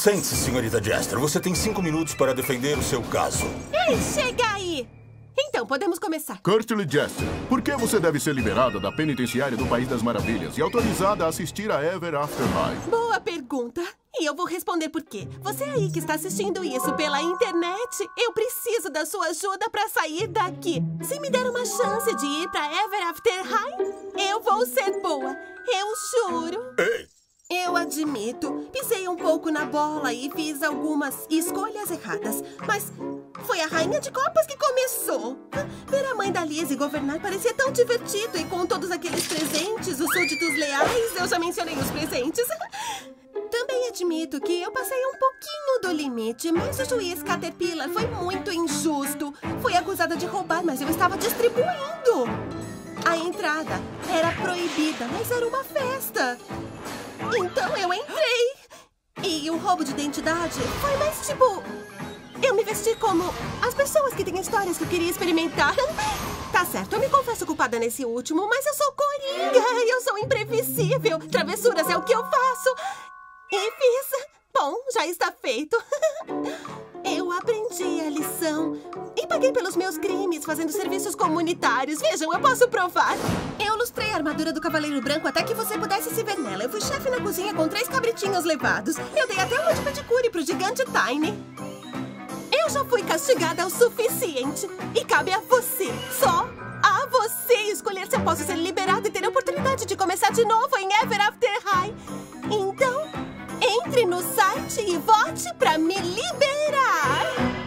Sente-se, senhorita Jester. Você tem 5 minutos para defender o seu caso. Ei, chega aí! Então, podemos começar. Curtly Jester, por que você deve ser liberada da penitenciária do País das Maravilhas e autorizada a assistir a Ever After High? Boa pergunta. E eu vou responder por quê. Você aí que está assistindo isso pela internet, eu preciso da sua ajuda para sair daqui. Se me der uma chance de ir para Ever After High, eu vou ser boa. Eu juro. Ei! Eu admito, pisei um pouco na bola e fiz algumas escolhas erradas. Mas foi a rainha de copas que começou. Ver a mãe da Lizzie governar parecia tão divertido. E com todos aqueles presentes, os súditos leais, eu já mencionei os presentes. Também admito que eu passei um pouquinho do limite, mas o juiz Caterpillar foi muito injusto. Fui acusada de roubar, mas eu estava distribuindo. A entrada era proibida, mas era uma festa. Então eu entrei. E o roubo de identidade foi mais tipo... Eu me vesti como as pessoas que têm histórias que eu queria experimentar. Tá certo, eu me confesso culpada nesse último, mas eu sou coringa. Eu sou imprevisível. Travessuras é o que eu faço. E fiz. Bom, já está feito. Eu aprendi a lição. E paguei pelos meus crimes fazendo serviços comunitários. Vejam, eu posso provar. Eu lustrei a armadura do Cavaleiro Branco até que você pudesse se ver nela. Eu fui chefe na cozinha com 3 cabritinhos levados. Eu dei até uma de pedicure pro gigante Tiny. Eu já fui castigada o suficiente. E cabe a você, só a você, escolher se eu posso ser liberada e ter a oportunidade de começar de novo em Ever After High. Então, entre no site e vote pra me liberar.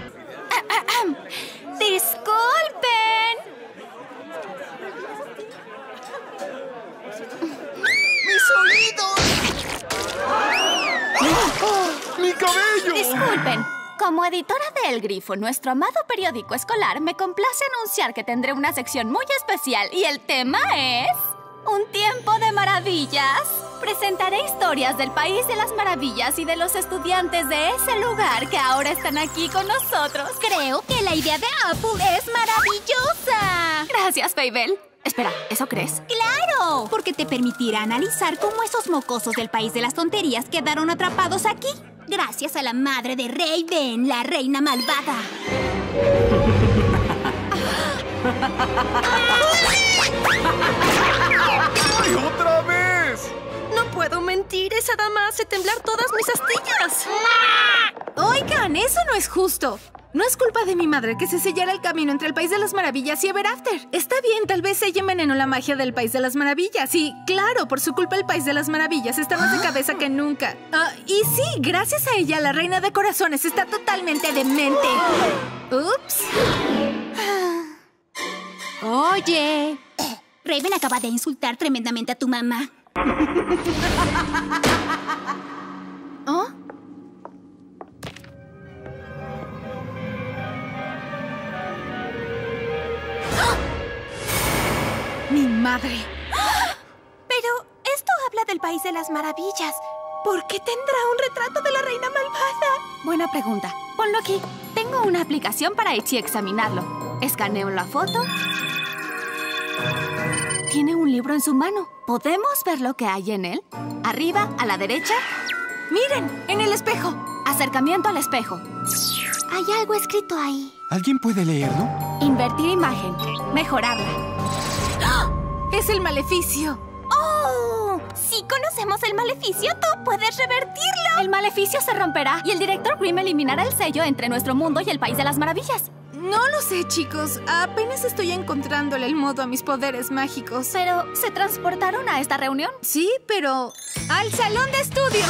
Disculpen. ¡Mis oídos! ¡Mi cabello! Disculpen. Como editora de El Grifo, nuestro amado periódico escolar, me complace anunciar que tendré una sección muy especial y el tema es... ¡Un tiempo de maravillas! Presentaré historias del País de las Maravillas y de los estudiantes de ese lugar que ahora están aquí con nosotros. Creo que la idea de Apple es maravillosa. Gracias, Fable. Espera, ¿eso crees? ¡Claro! Porque te permitirá analizar cómo esos mocosos del País de las Tonterías quedaron atrapados aquí. Gracias a la madre de Raven, la reina malvada. ¡Ay, otra vez! No puedo mentir, esa dama hace temblar todas mis astillas. Oigan, eso no es justo. No es culpa de mi madre que se sellara el camino entre el País de las Maravillas y Ever After. Está bien, tal vez ella envenenó la magia del País de las Maravillas. Y, claro, por su culpa el País de las Maravillas está más de cabeza que nunca. Y sí, gracias a ella, la Reina de Corazones está totalmente demente. Ups. Oye, Raven acaba de insultar tremendamente a tu mamá. ¿Oh? ¡Mi madre! Pero esto habla del País de las Maravillas. ¿Por qué tendrá un retrato de la reina malvada? Buena pregunta. Ponlo aquí. Tengo una aplicación para examinarlo. Escaneo la foto. Tiene un libro en su mano. ¿Podemos ver lo que hay en él? Arriba, a la derecha. ¡Miren! ¡En el espejo! Acercamiento al espejo. Hay algo escrito ahí. ¿Alguien puede leerlo? Invertir imagen. Mejorarla. ¡Es el maleficio! ¡Oh! Si conocemos el maleficio, tú puedes revertirlo. El maleficio se romperá y el director Grimm eliminará el sello entre nuestro mundo y el País de las Maravillas. No lo sé, chicos. Apenas estoy encontrándole el modo a mis poderes mágicos. ¿Pero se transportaron a esta reunión? Sí, pero... ¡al salón de estudios!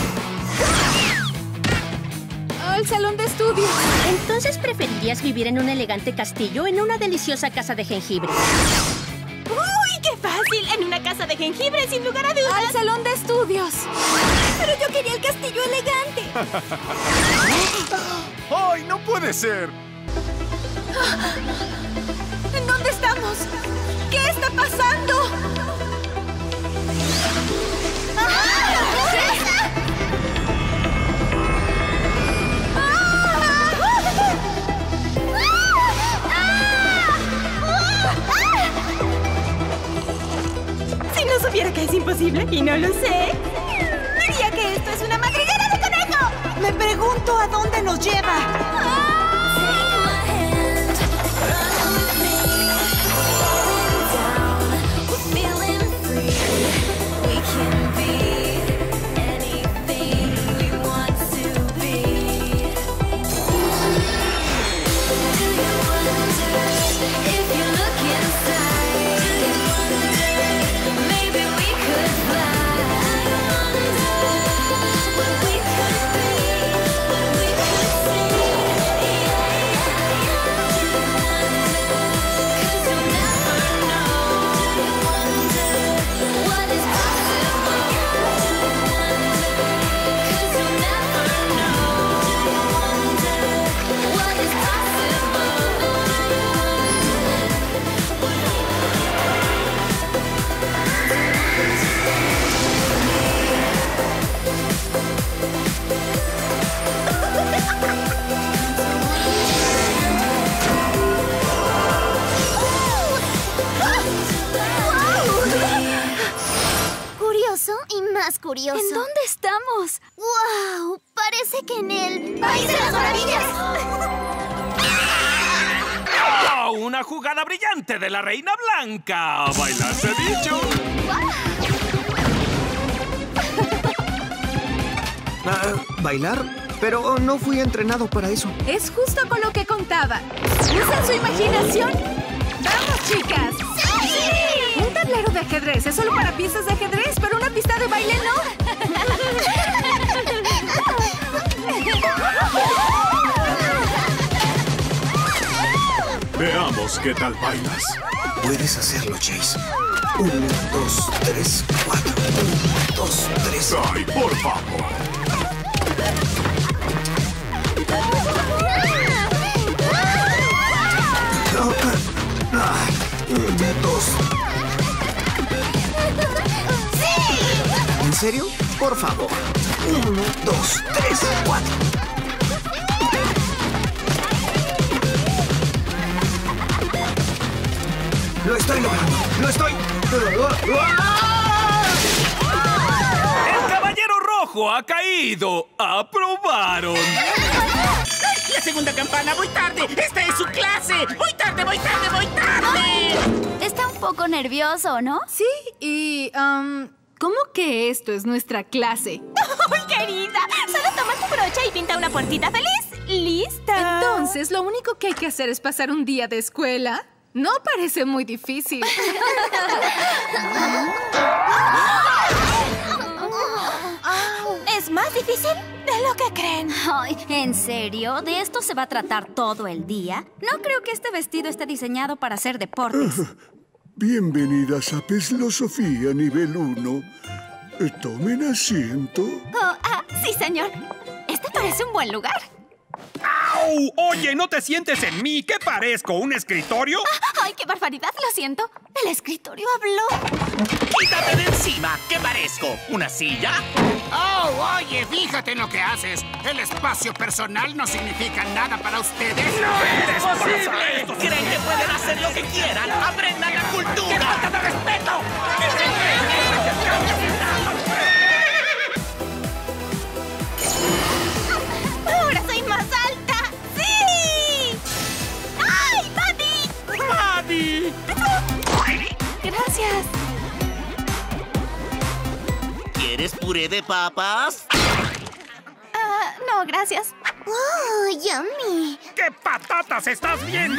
¡Al salón de estudios! ¿Entonces preferirías vivir en un elegante castillo o en una deliciosa casa de jengibre? ¡Uy, qué fácil! En una casa de jengibre, sin lugar a dudas. ¡Al salón de estudios! Pero yo quería el castillo elegante. ¡Ay, no puede ser! ¿En dónde estamos? ¿Qué está pasando? Si no supiera que es imposible y no lo sé, diría que esto es una madriguera de conejo. ¿Esto a dónde nos lleva? Y más curioso. ¿En dónde estamos? ¡Wow! Parece que en el País de las Maravillas. ¡Oh! ¡Una jugada brillante de la Reina Blanca! ¡Bailar se ha dicho! ¿Bailar? Pero no fui entrenado para eso. Es justo con lo que contaba. ¡Usa su imaginación! ¡Vamos, chicas! ¡Sí! Un tablero de ajedrez es solo para piezas de ajedrez, pero una pista de baile no. Veamos qué tal bailas. Puedes hacerlo, Chase. 1, 2, 3, 4. 1, 2, 3. ¡Ay, por favor! 1, 2. ¡Sí! ¿En serio? Por favor. 1, 2, 3, 4. ¡Lo estoy logrando! ¡Lo estoy! ¡El Caballero Rojo ha caído! ¡Aprobaron! ¡La segunda campana! ¡Voy tarde! ¡Esta es su clase! ¡Voy tarde, voy tarde, voy tarde! Está un poco nervioso, ¿no? Sí, y... ¿cómo que esto es nuestra clase? ¡Ay, querida! Solo toma tu brocha y pinta una puertita feliz. ¡Lista! Entonces, lo único que hay que hacer es pasar un día de escuela. No parece muy difícil. ¿Es más difícil de lo que creen? Ay, ¿en serio? ¿De esto se va a tratar todo el día? No creo que este vestido esté diseñado para hacer deportes. Bienvenidas a Peslosofía nivel 1. Tomen asiento. Sí, señor. Este parece un buen lugar. ¡Au! Oye, ¿no te sientes en mí? ¿Qué parezco? ¿Un escritorio? ¡Ay, qué barbaridad! Lo siento. El escritorio habló. ¡Quítate de encima! ¿Qué parezco? ¿Una silla? ¡Oh, oye! Fíjate en lo que haces. El espacio personal no significa nada para ustedes. ¡No es posible! ¿Creen que pueden hacer lo que quieran? ¡Aprendan la cultura! ¡Qué falta de respeto! ¡Ahora soy más alta! ¡Sí! ¡Ay, Buddy! ¡Buddy! Gracias. ¿Quieres puré de papas? No, gracias. ¡Oh, yummy! ¿Qué patatas estás viendo?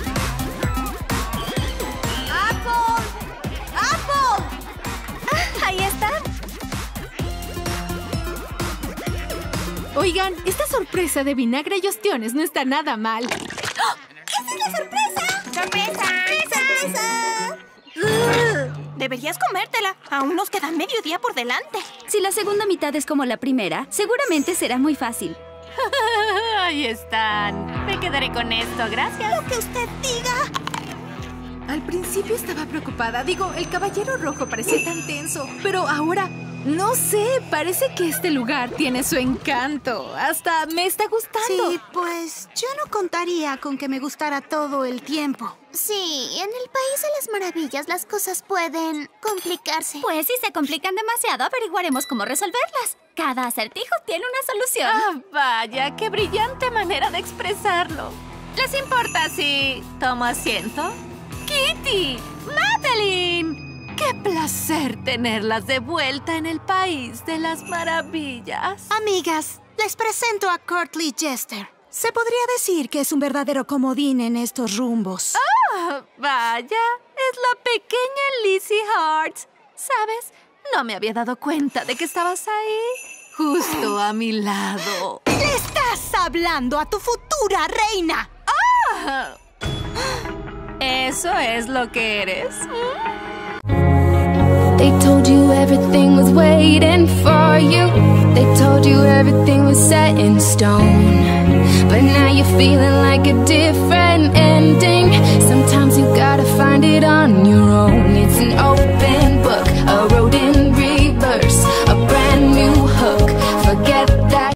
¡Apple! ¡Apple! Ahí está. Oigan, esta sorpresa de vinagre y ostiones no está nada mal. ¡Esa es la sorpresa! ¡Sorpresa! Deberías comértela. Aún nos queda medio día por delante. Si la segunda mitad es como la primera, seguramente será muy fácil. Ahí están. Me quedaré con esto, gracias. Lo que usted diga. Al principio estaba preocupada. Digo, el Caballero Rojo parecía tan tenso. Pero ahora No sé, parece que este lugar tiene su encanto. Hasta me está gustando. Sí, pues yo no contaría con que me gustara todo el tiempo. Sí, en el País de las Maravillas las cosas pueden complicarse. Pues si se complican demasiado, averiguaremos cómo resolverlas. Cada acertijo tiene una solución. Ah, vaya, qué brillante manera de expresarlo. ¿Les importa si tomo asiento? ¡Kitty! ¡Madeline! ¡Qué placer tenerlas de vuelta en el País de las Maravillas! Amigas, les presento a Courtly Jester. Se podría decir que es un verdadero comodín en estos rumbos. ¡Ah! Vaya, es la pequeña Lizzie Hart. ¿Sabes? No me había dado cuenta de que estabas ahí, justo a mi lado. ¡Le estás hablando a tu futura reina! ¡Ah! ¿Eso es lo que eres? They told you everything was waiting for you. They told you everything was set in stone. But now you're feeling like a different ending. Sometimes you gotta find it on your own. It's an open